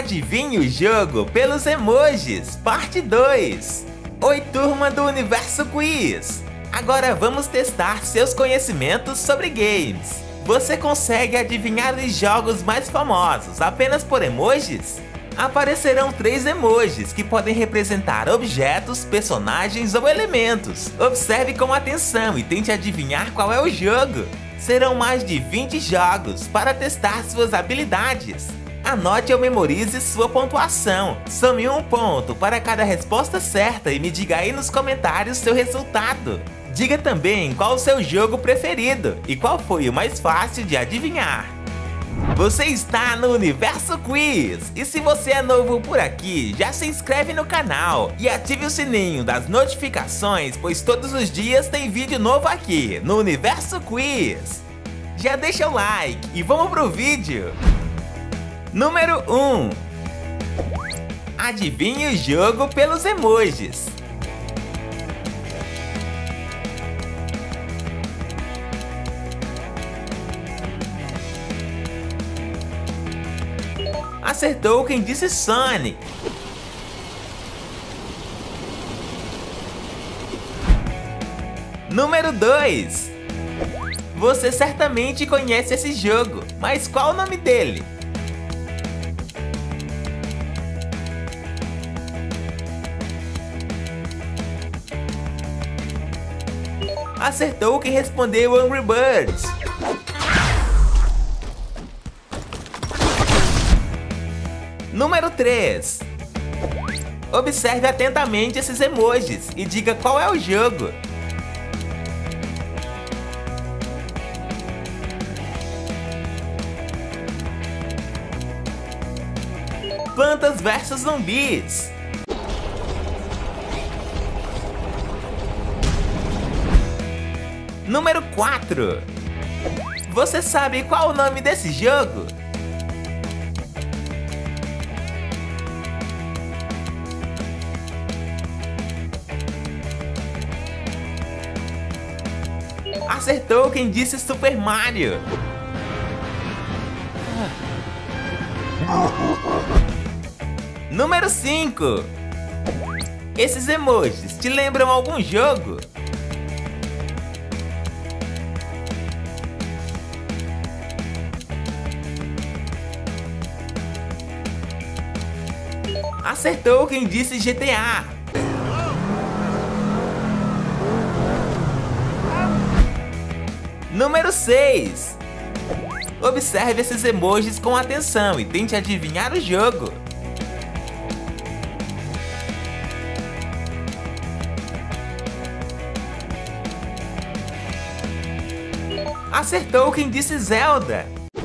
Adivinhe o jogo pelos emojis, parte 2. Oi, turma do Universo Quiz! Agora vamos testar seus conhecimentos sobre games. Você consegue adivinhar os jogos mais famosos apenas por emojis? Aparecerão 3 emojis que podem representar objetos, personagens ou elementos. Observe com atenção e tente adivinhar qual é o jogo. Serão mais de 20 jogos para testar suas habilidades. Anote ou memorize sua pontuação. Some 1 ponto para cada resposta certa e me diga aí nos comentários seu resultado. Diga também qual o seu jogo preferido e qual foi o mais fácil de adivinhar. Você está no Universo Quiz! E se você é novo por aqui, já se inscreve no canal e ative o sininho das notificações, pois todos os dias tem vídeo novo aqui no Universo Quiz. Já deixa o like e vamos pro vídeo! Número 1. Adivinhe o jogo pelos emojis. Acertou quem disse Sonic. Número 2. Você certamente conhece esse jogo, mas qual o nome dele? Acertou quem respondeu Angry Birds. Número 3. Observe atentamente esses emojis e diga qual é o jogo. Plantas vs Zumbis. Número 4. Você sabe qual o nome desse jogo? Acertou quem disse Super Mario. Número 5. Esses emojis te lembram algum jogo? Acertou quem disse GTA. Número 6. Observe esses emojis com atenção e tente adivinhar o jogo. Acertou quem disse Zelda.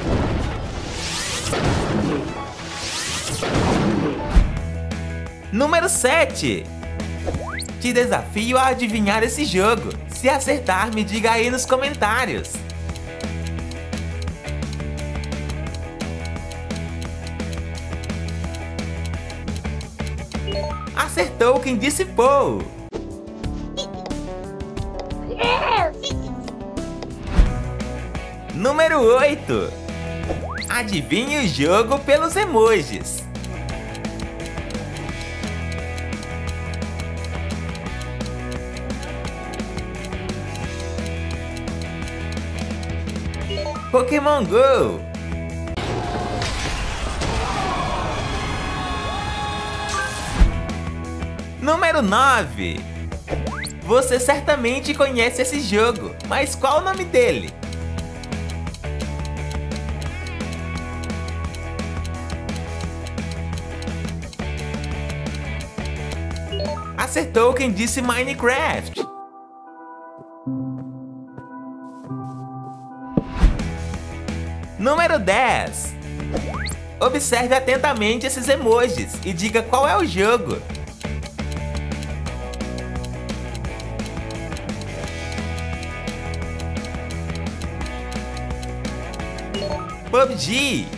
Número 7. Te desafio a adivinhar esse jogo. Se acertar, me diga aí nos comentários. Acertou quem disse Paul. Número 8. Adivinhe o jogo pelos emojis. Pokémon Go. Número 9. Você certamente conhece esse jogo, mas qual o nome dele? Acertou quem disse Minecraft. Número 10. Observe atentamente esses emojis e diga qual é o jogo. PUBG.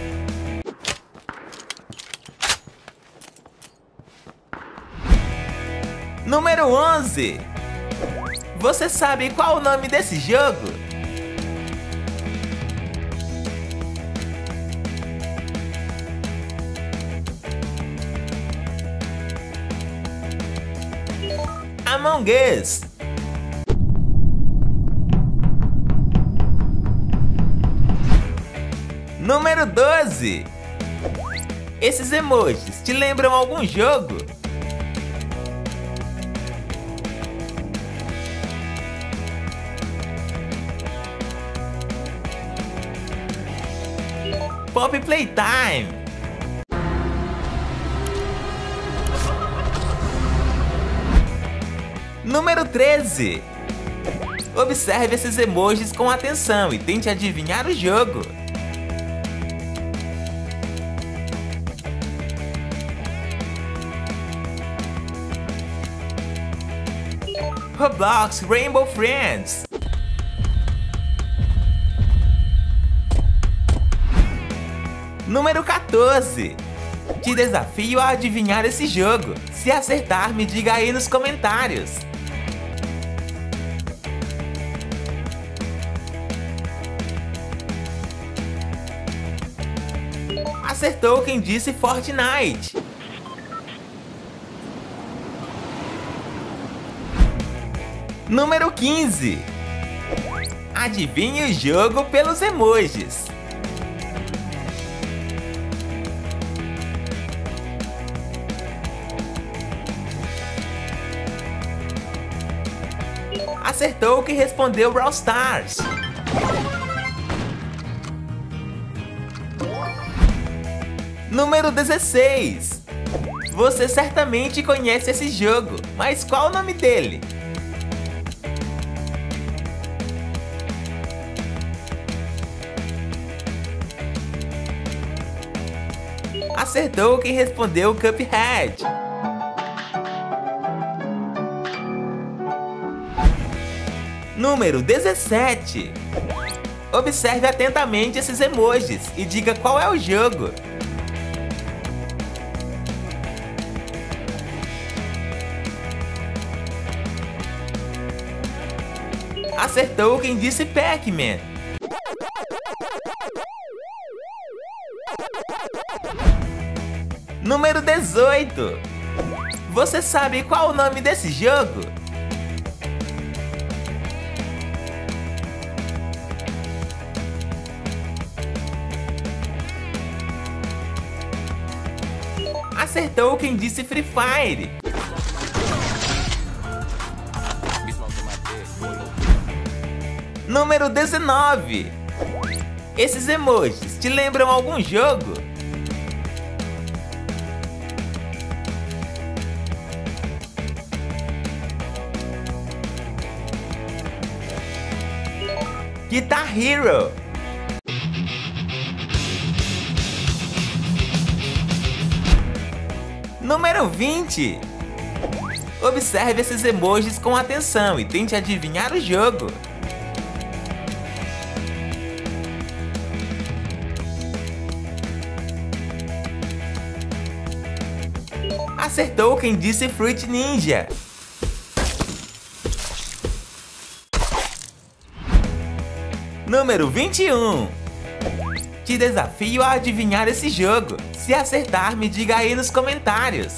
Número 11. Você sabe qual o nome desse jogo? Among Us. Número 12. Esses emojis te lembram algum jogo? Pop Playtime. Número 13. Observe esses emojis com atenção e tente adivinhar o jogo. Roblox Rainbow Friends. Número 14. Te desafio a adivinhar esse jogo. Se acertar, me diga aí nos comentários. Acertou quem disse Fortnite. Número 15. Adivinhe o jogo pelos emojis. Acertou quem respondeu Brawl Stars. Número 16. Você certamente conhece esse jogo, mas qual o nome dele? Acertou quem respondeu Cuphead. Número 17. Observe atentamente esses emojis e diga qual é o jogo. Acertou quem disse Pac-Man. Número 18. Você sabe qual o nome desse jogo? Acertou quem disse Free Fire. Número 19. Esses emojis te lembram algum jogo? Guitar Hero. Número 20. Observe esses emojis com atenção e tente adivinhar o jogo. Acertou quem disse Fruit Ninja. Número 21. Te desafio a adivinhar esse jogo. Se acertar, me diga aí nos comentários.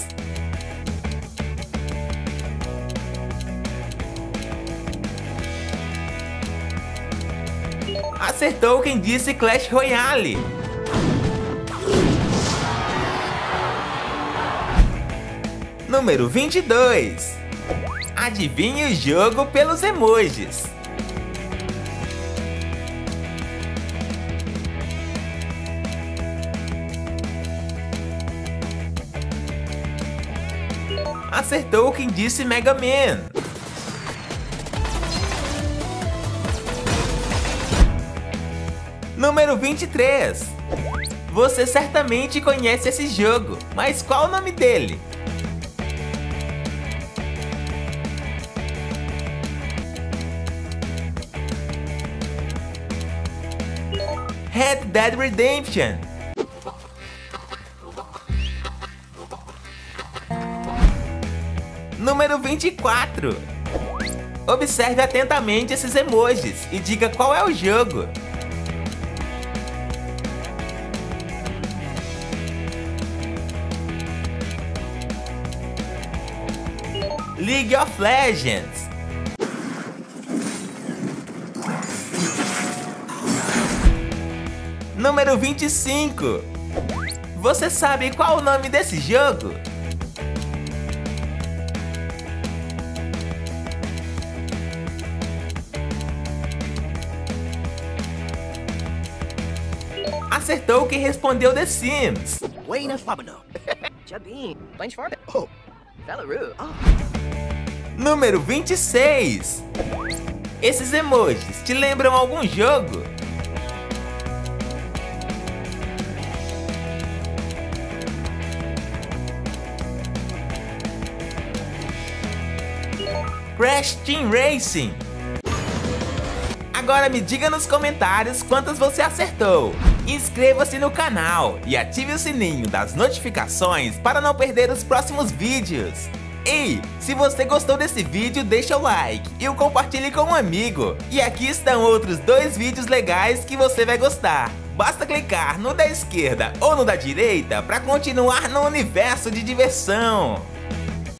Acertou quem disse Clash Royale. Número 22. Adivinhe o jogo pelos emojis. Acertou quem disse Mega Man. Número 23. Você certamente conhece esse jogo, mas qual o nome dele? Red Dead Redemption. Número 24. Observe atentamente esses emojis e diga qual é o jogo. League of Legends. Número 25. Você sabe qual o nome desse jogo? Acertou quem respondeu The Sims. Número 26. Esses emojis te lembram algum jogo? Crash Team Racing. Agora me diga nos comentários quantas você acertou. Inscreva-se no canal e ative o sininho das notificações para não perder os próximos vídeos. E se você gostou desse vídeo, deixa o like e o compartilhe com um amigo. E aqui estão outros 2 vídeos legais que você vai gostar. Basta clicar no da esquerda ou no da direita para continuar no universo de diversão.